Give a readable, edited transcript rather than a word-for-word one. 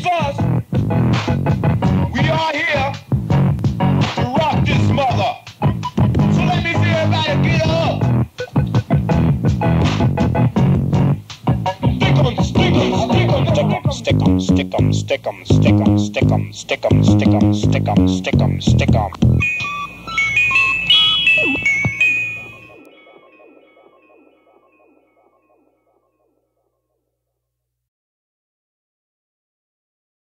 It's us. We are here to rock this mother. So let me see everybody get up. Stick 'em, stick 'em, stick 'em, stick 'em, stick 'em, stick 'em, stick 'em, stick 'em, stick 'em, stick 'em, stick 'em, stick 'em, stick 'em.